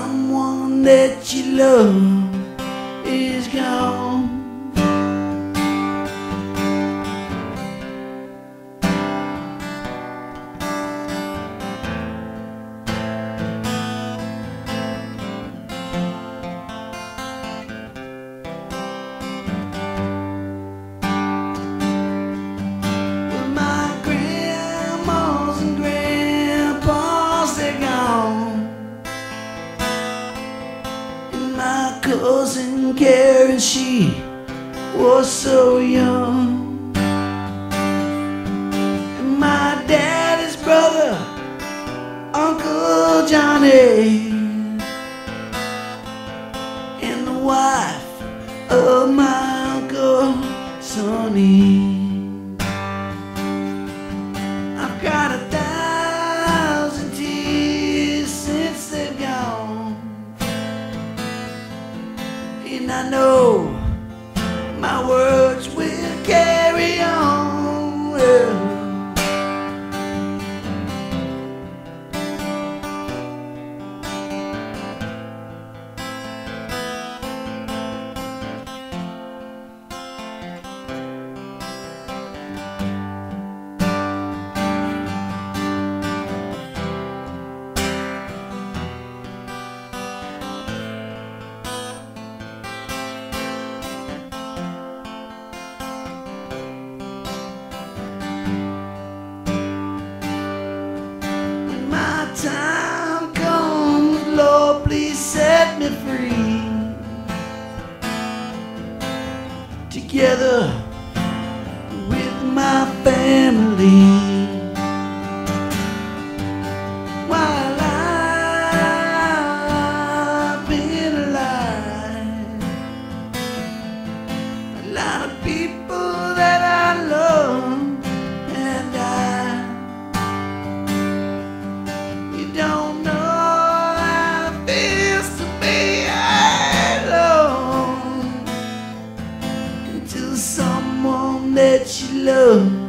someone that you love is gone. Well, my grandmas and grandpas, they're gone. And my cousin Karen, she was so young. And my daddy's brother, Uncle Johnny, and the wife of my Uncle Sonny. I've got 1,000 tears since they've gone, and I know my words will carry on. Well, time comes, Lord, please set me free. Together with my family, while I've been alive, a lot of people that I love and died. Don't know how it feels to be alone until someone that you love